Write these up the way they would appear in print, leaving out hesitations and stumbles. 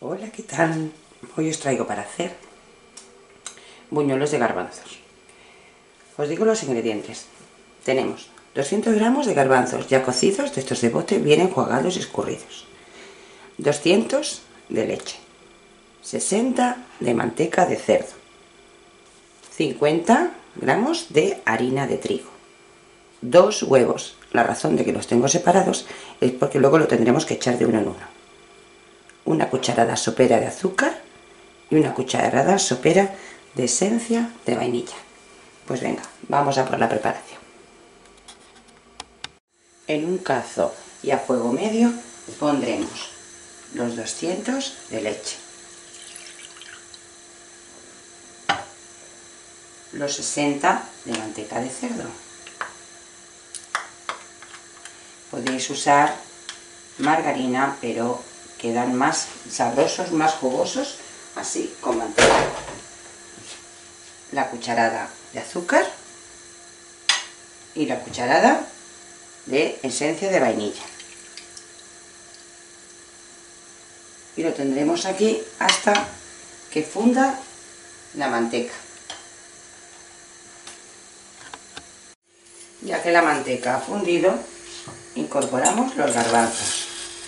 Hola, ¿qué tal? Hoy os traigo para hacer buñuelos de garbanzos. Os digo los ingredientes. Tenemos 200 gramos de garbanzos ya cocidos, de estos de bote, bien enjuagados y escurridos. 200 de leche. 60 de manteca de cerdo. 50 gramos de harina de trigo. 2 huevos. La razón de que los tengo separados es porque luego lo tendremos que echar de uno en uno. Una cucharada sopera de azúcar y una cucharada sopera de esencia de vainilla. Pues venga, vamos a por la preparación. En un cazo y a fuego medio pondremos los 200 de leche, los 60 de manteca de cerdo. Podéis usar margarina, pero quedan más sabrosos, más jugosos así con manteca. La cucharada de azúcar y la cucharada de esencia de vainilla. Y lo tendremos aquí hasta que funda la manteca. Ya que la manteca ha fundido, incorporamos los garbanzos.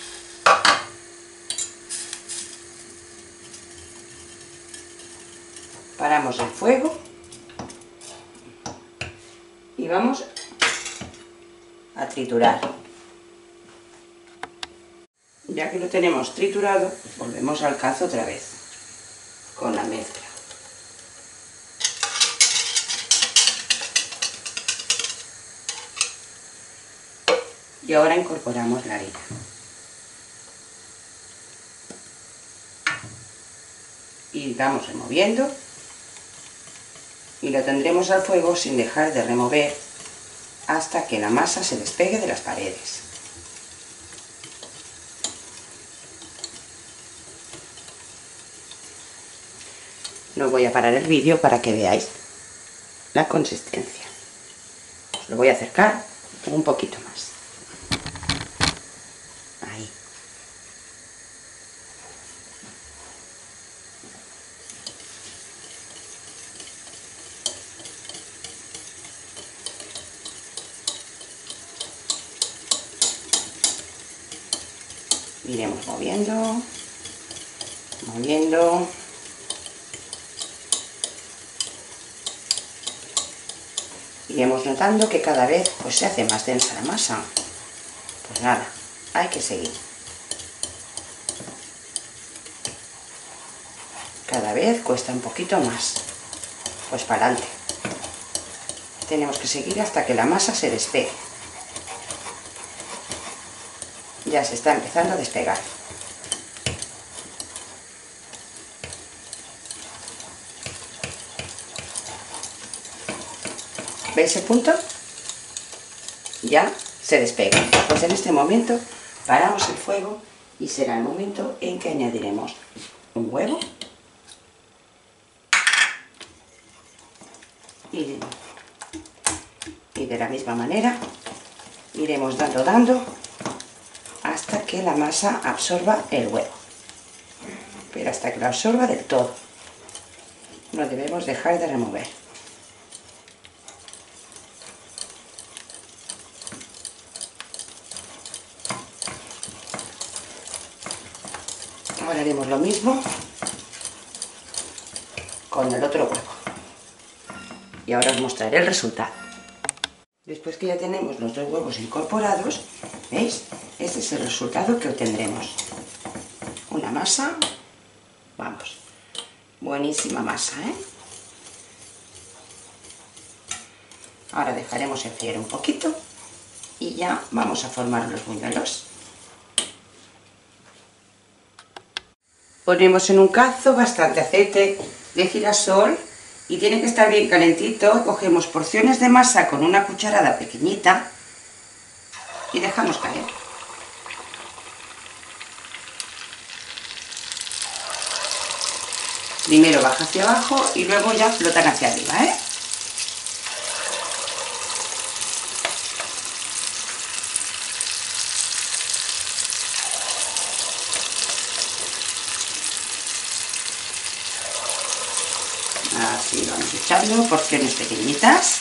Paramos el fuego y vamos a triturar. Ya que lo tenemos triturado, volvemos al cazo otra vez con la mezcla. Y ahora incorporamos la harina. Y vamos removiendo. Y lo tendremos al fuego sin dejar de remover hasta que la masa se despegue de las paredes. No voy a parar el vídeo para que veáis la consistencia. Os lo voy a acercar un poquito más. Ahí. Iremos moviendo, moviendo. Iremos notando que cada vez pues, se hace más densa la masa. Pues nada, hay que seguir. Cada vez cuesta un poquito más. Pues para adelante. Tenemos que seguir hasta que la masa se despegue. Ya se está empezando a despegar. ¿Veis el punto? Ya se despega. Pues en este momento paramos el fuego y será el momento en que añadiremos un huevo y de la misma manera iremos dando hasta que la masa absorba el huevo, pero hasta que lo absorba del todo. No debemos dejar de remover. Ahora haremos lo mismo con el otro huevo y ahora os mostraré el resultado. Después que ya tenemos los dos huevos incorporados, ¿veis? Este es el resultado que obtendremos. Una masa, vamos, buenísima masa, ¿eh? Ahora dejaremos enfriar un poquito y ya vamos a formar los buñuelos. Ponemos en un cazo bastante aceite de girasol y tiene que estar bien calentito. Cogemos porciones de masa con una cucharada pequeñita y dejamos caer. Primero baja hacia abajo y luego ya flotan hacia arriba, ¿eh? cortando porciones pequeñitas.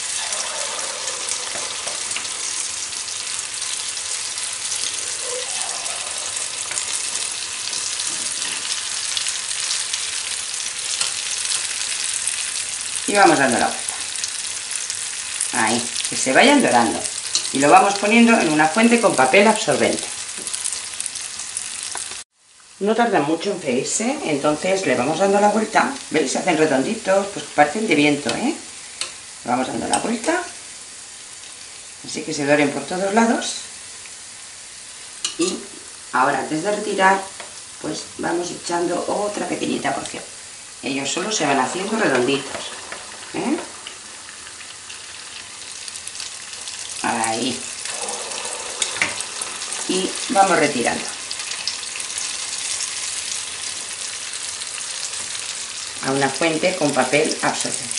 Y vamos dando la vuelta. Ahí, que se vayan dorando. Y lo vamos poniendo en una fuente con papel absorbente. No tardan mucho en freírse, entonces le vamos dando la vuelta. ¿Veis? Se hacen redonditos, pues parecen de viento, ¿eh? Le vamos dando la vuelta. Así que se doren por todos lados. Y ahora, antes de retirar, pues vamos echando otra pequeñita porción. Ellos solo se van haciendo redonditos, ¿eh? Ahí. Y vamos retirando. A una fuente con papel absorbente.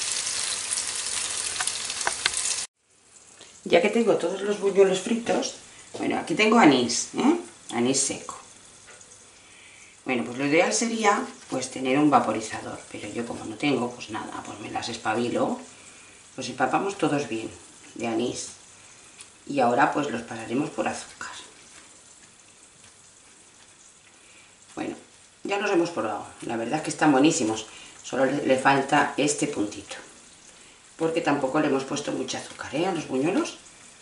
Ya que tengo todos los buñuelos fritos, bueno, aquí tengo anís, anís seco. Bueno, pues lo ideal sería pues tener un vaporizador, pero yo como no tengo, pues nada, pues me las espabilo. Los empapamos todos bien de anís y ahora pues los pasaremos por azúcar. Bueno, ya los hemos probado, la verdad es que están buenísimos, solo le falta este puntito, porque tampoco le hemos puesto mucho azúcar, a los buñuelos.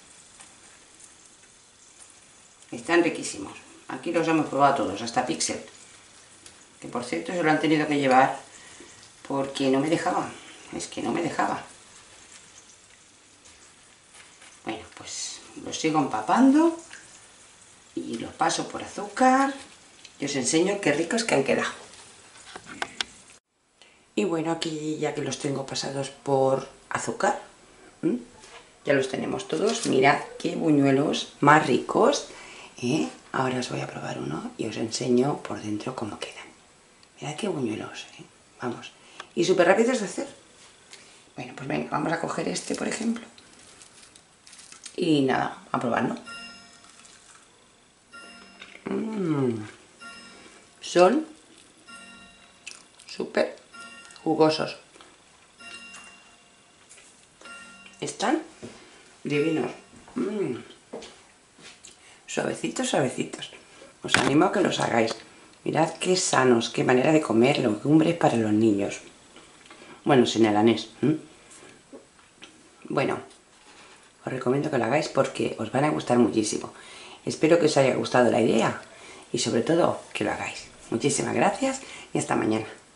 Están riquísimos, aquí los hemos probado todos, hasta Pixel, que por cierto se lo han tenido que llevar porque no me dejaba, es que no me dejaba. Bueno, pues los sigo empapando y los paso por azúcar y os enseño qué ricos que han quedado. Y bueno, aquí ya que los tengo pasados por azúcar, ya los tenemos todos. Mirad qué buñuelos más ricos, ¿eh? Ahora os voy a probar uno y os enseño por dentro cómo quedan. Mirad qué buñuelos, ¿eh? Vamos, y súper rápidos de hacer. Bueno, pues venga, vamos a coger este, por ejemplo. Y nada, a probarlo. Son súper jugosos. Están divinos. Suavecitos, suavecitos. Os animo a que los hagáis. Mirad qué sanos, qué manera de comer, legumbres para los niños. Bueno, sin el anís. Bueno, os recomiendo que lo hagáis porque os van a gustar muchísimo. Espero que os haya gustado la idea y sobre todo que lo hagáis. Muchísimas gracias y hasta mañana.